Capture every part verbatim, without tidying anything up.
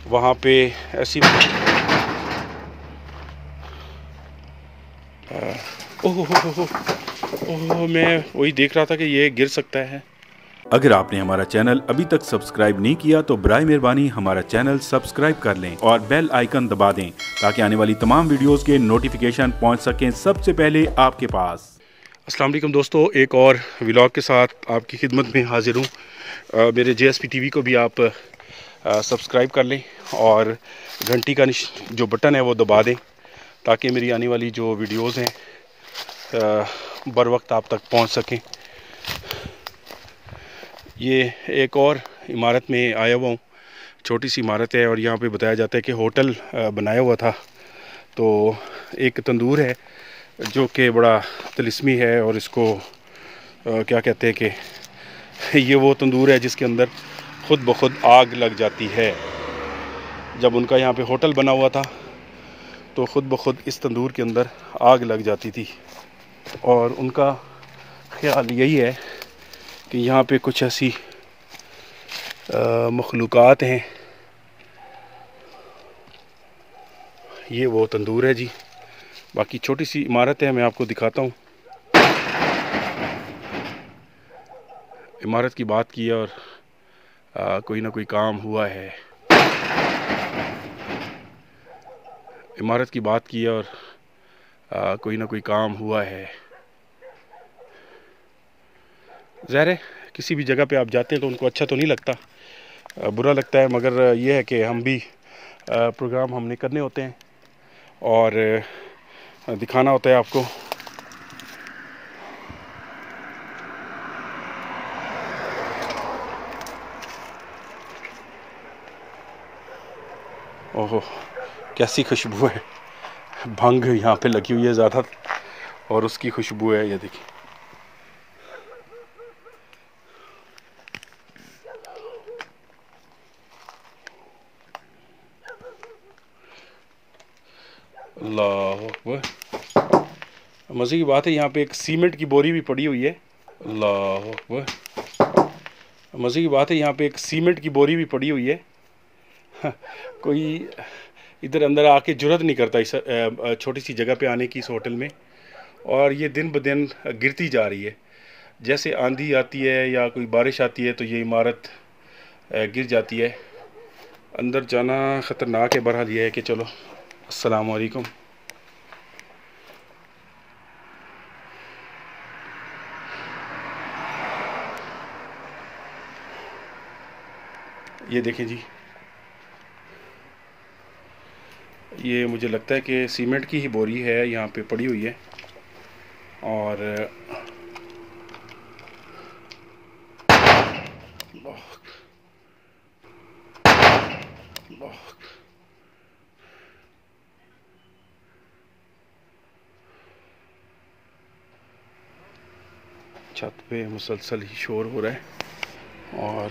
वहाँ पे ऐसी ओह ओह ओह मैं वही देख रहा था कि ये गिर सकता है। अगर आपने हमारा चैनल अभी तक सब्सक्राइब नहीं किया तो बराए मेहरबानी हमारा चैनल सब्सक्राइब कर लें और बेल आइकन दबा दें ताकि आने वाली तमाम वीडियोस के नोटिफिकेशन पहुंच सकें सबसे पहले आपके पास। अस्सलाम वालेकुम दोस्तों, एक और व्लॉग के साथ आपकी खिदमत में हाजिर हूँ। अ, मेरे J S P T V को भी आप आ, सब्सक्राइब कर लें और घंटी का जो बटन है वो दबा दें ताकि मेरी आने वाली जो वीडियोस हैं बर वक्त आप तक पहुंच सकें। ये एक और इमारत में आया हुआ हूँ, छोटी सी इमारत है और यहाँ पे बताया जाता है कि होटल बनाया हुआ था। तो एक तंदूर है जो कि बड़ा तिलिस्मी है और इसको आ, क्या कहते हैं कि ये वो तंदूर है जिसके अंदर ख़ुद ब खुद आग लग जाती है। जब उनका यहाँ पे होटल बना हुआ था तो ख़ुद ब खुद इस तंदूर के अंदर आग लग जाती थी और उनका ख्याल यही है कि यहाँ पे कुछ ऐसी मखलूक़ात हैं। ये वो तंदूर है जी। बाकी छोटी सी इमारत है, मैं आपको दिखाता हूँ। इमारत की बात की और आ, कोई ना कोई काम हुआ है। इमारत की बात की और आ, कोई ना कोई काम हुआ है। ज़ाहिर है किसी भी जगह पे आप जाते हैं तो उनको अच्छा तो नहीं लगता, आ, बुरा लगता है, मगर ये है कि हम भी आ, प्रोग्राम हमने करने होते हैं और आ, दिखाना होता है आपको। ओहो कैसी खुशबू है, भंग यहाँ पे लगी हुई है ज़्यादा और उसकी खुशबू है, ये देखिए। अल्लाह अकबर, मज़े की बात है यहाँ पे एक सीमेंट की बोरी भी पड़ी हुई है। अल्लाह अकबर, मज़े की बात है यहाँ पे एक सीमेंट की बोरी भी पड़ी हुई है। कोई इधर अंदर आके जुर्रत नहीं करता इस छोटी सी जगह पे आने की, इस होटल में। और ये दिन ब दिन गिरती जा रही है। जैसे आंधी आती है या कोई बारिश आती है तो ये इमारत गिर जाती है। अंदर जाना ख़तरनाक है। बहरहाल ये है कि चलो, अस्सलाम वालेकुम। ये देखें जी, ये मुझे लगता है कि सीमेंट की ही बोरी है यहाँ पे पड़ी हुई है। और छत पे मुसलसल ही शोर हो रहा है और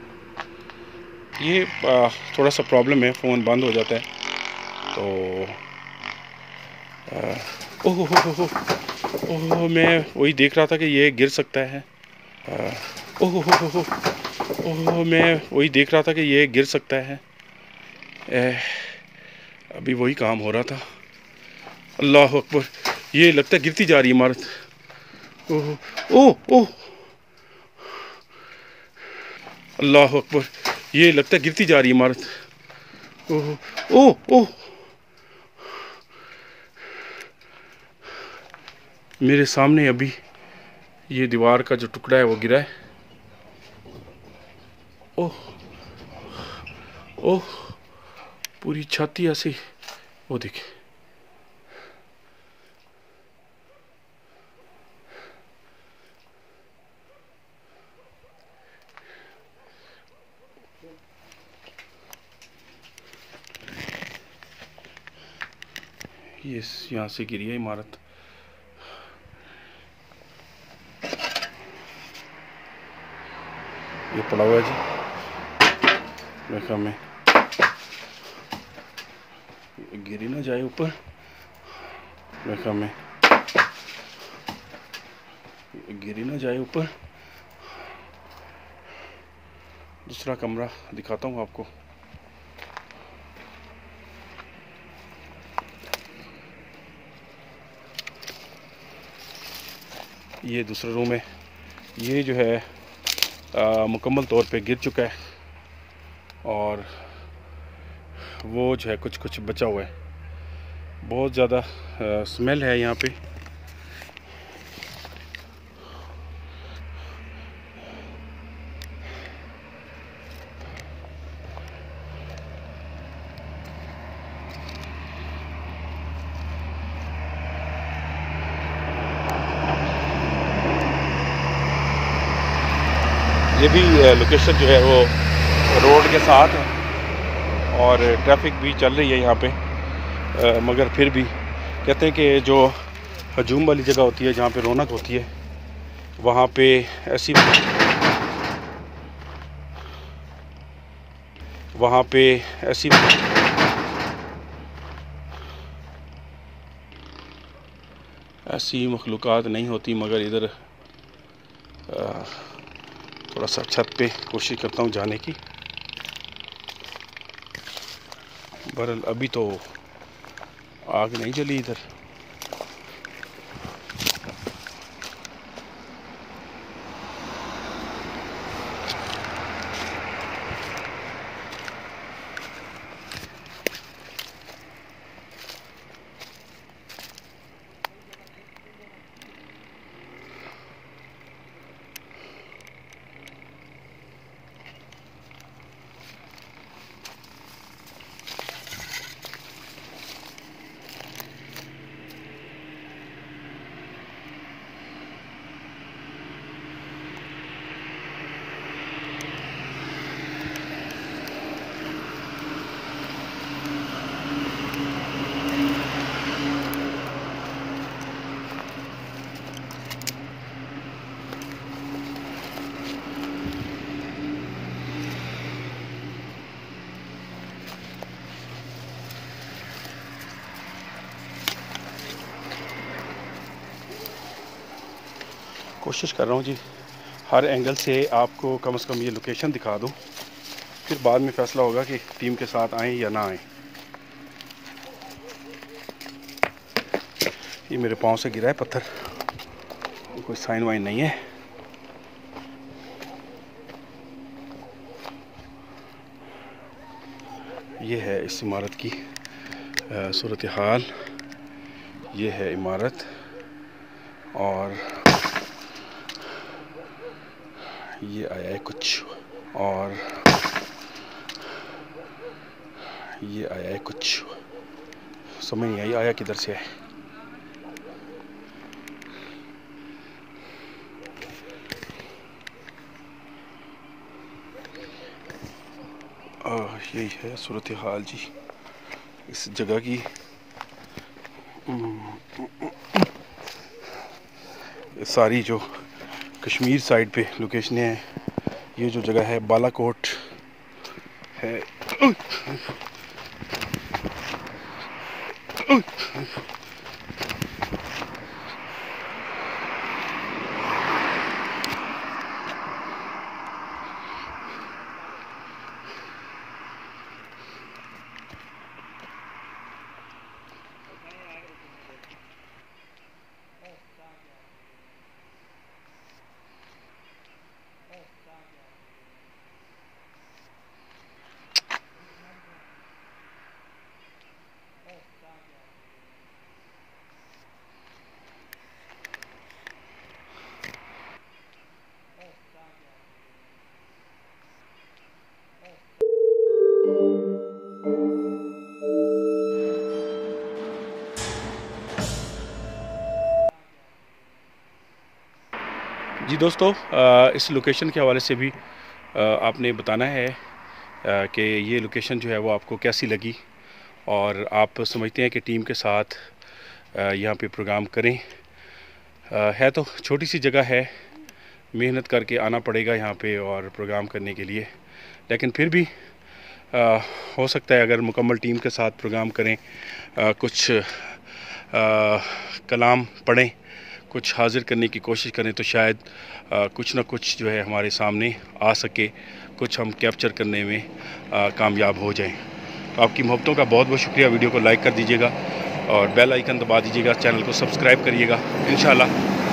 ये थोड़ा सा प्रॉब्लम है, फ़ोन बंद हो जाता है तो ओह ओह ओह मैं वही देख रहा था कि ये गिर सकता है। ओह ओह ओह मैं वही देख रहा था कि ये गिर सकता है। ए, अभी वही काम हो रहा था। अल्लाह अकबर, ये लगता है गिरती जा रही है इमारत। ओह ओह ओह अल्लाह अकबर, ये लगता है गिरती जा रही है इमारत। ओह ओह ओह मेरे सामने अभी ये दीवार का जो टुकड़ा है वो गिरा है। ओह ओह पूरी छाती ऐसी, वो देखिए। ये यहाँ से गिरी है इमारत। ये पड़ा हुआ है जी, देखा मैं गिरी ना जाए ऊपर। देखा मैं गिरी ना जाए ऊपर। दूसरा कमरा दिखाता हूँ आपको। ये दूसरा रूम है, ये जो है आ, मुकम्मल तौर पे गिर चुका है और वो जो है कुछ कुछ बचा हुआ है। बहुत ज़्यादा स्मेल है यहाँ पे। ये भी लोकेशन जो है वो रोड के साथ है और ट्रैफिक भी चल रही है यहाँ पे, आ, मगर फिर भी कहते हैं कि जो हजूम वाली जगह होती है, जहाँ पे रौनक होती है, वहाँ पे ऐसी वहाँ पे ऐसी ऐसी मखलूक़ात नहीं होती। मगर इधर आ, थोड़ा सा छत पे कोशिश करता हूँ जाने की। बहरहाल अभी तो आग नहीं जली इधर। कोशिश कर रहा हूँ जी हर एंगल से आपको कम से कम ये लोकेशन दिखा दूँ, फिर बाद में फ़ैसला होगा कि टीम के साथ आएँ या ना आएँ। ये मेरे पाँव से गिरा है पत्थर, कोई साइन वाइन नहीं है। ये है इस इमारत की सूरत हाल। ये है इमारत और ये आया है कुछ और ये आया है कुछ, समझ नहीं आई आया किधर से है। यही है सूरत हाल जी इस जगह की। सारी जो कश्मीर साइड पे लोकेशनें हैं, ये जो जगह है बालाकोट है। जी दोस्तों, इस लोकेशन के हवाले से भी आपने बताना है कि ये लोकेशन जो है वो आपको कैसी लगी और आप समझते हैं कि टीम के साथ यहाँ पे प्रोग्राम करें। है तो छोटी सी जगह है, मेहनत करके आना पड़ेगा यहाँ पे और प्रोग्राम करने के लिए, लेकिन फिर भी आ, हो सकता है अगर मुकम्मल टीम के साथ प्रोग्राम करें, आ, कुछ आ, कलाम पढ़ें, कुछ हाजिर करने की कोशिश करें तो शायद आ, कुछ ना कुछ जो है हमारे सामने आ सके, कुछ हम कैप्चर करने में आ, कामयाब हो जाएं। तो आपकी मोहब्बतों का बहुत बहुत शुक्रिया। वीडियो को लाइक कर दीजिएगा और बेल आइकन दबा दीजिएगा, चैनल को सब्सक्राइब करिएगा। इंशाल्लाह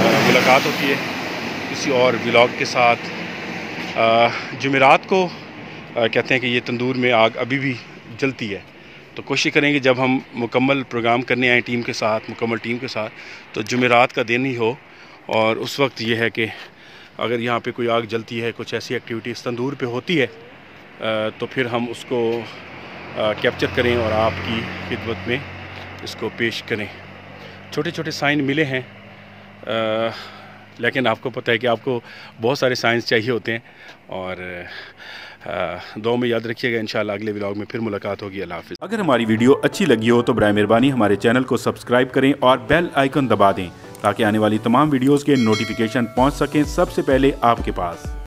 मुलाकात होती है किसी और व्लॉग के साथ। जुमेरात को आ, कहते हैं कि ये तंदूर में आग अभी भी जलती है, तो कोशिश करेंगे जब हम मुकम्मल प्रोग्राम करने आए टीम के साथ, मुकम्मल टीम के साथ, तो जुमेरात का दिन ही हो और उस वक्त ये है कि अगर यहाँ पे कोई आग जलती है, कुछ ऐसी एक्टिविटीज़ तंदूर पे होती है, तो फिर हम उसको कैप्चर करें और आपकी खिदमत में इसको पेश करें। छोटे छोटे साइन मिले हैं, आ, लेकिन आपको पता है कि आपको बहुत सारे साइंस चाहिए होते हैं। और दो में याद रखिएगा, इंशाल्लाह अगले व्लॉग में फिर मुलाकात होगी। अल्लाह हाफ़िज़। अगर हमारी वीडियो अच्छी लगी हो तो बराए मेहरबानी हमारे चैनल को सब्सक्राइब करें और बेल आइकन दबा दें ताकि आने वाली तमाम वीडियोस के नोटिफिकेशन पहुंच सकें सबसे पहले आपके पास।